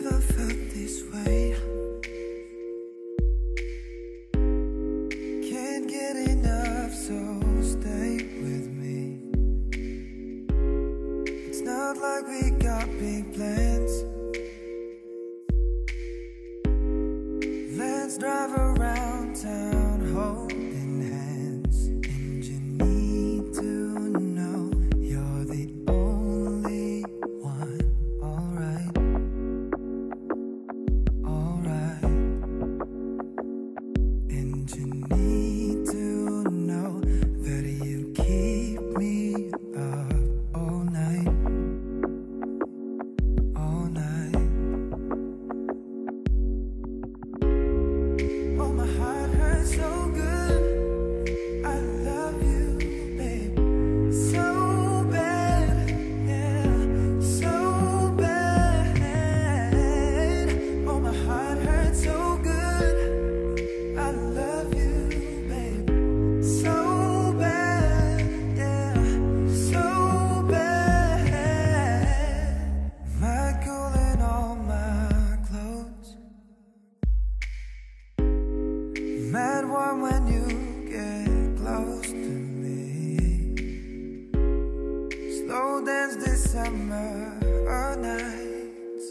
never felt this way. Can't get enough, so stay with me. It's not like we got big plans. Let's drive around town holding hands. And you need to know you're the only one. Alright, alright. And you need to know that you keep me up all night, all night. Oh, my heart hurts so good. I love you, babe, so bad, yeah, so bad. Oh, my heart hurts so good. I love you, babe, so bad, yeah, so bad. Michael in all my clothes. Mad one when you get close to me. Slow dance this summer nights.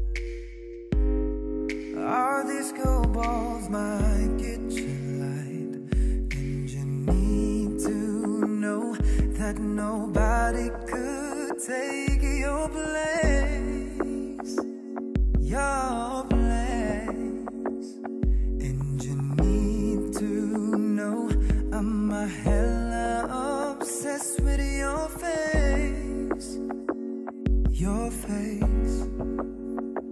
Our disco balls might get you light. And you need to know that nobody could take your place, your place. And you need to know I'm a hella obsessed with your face, your face.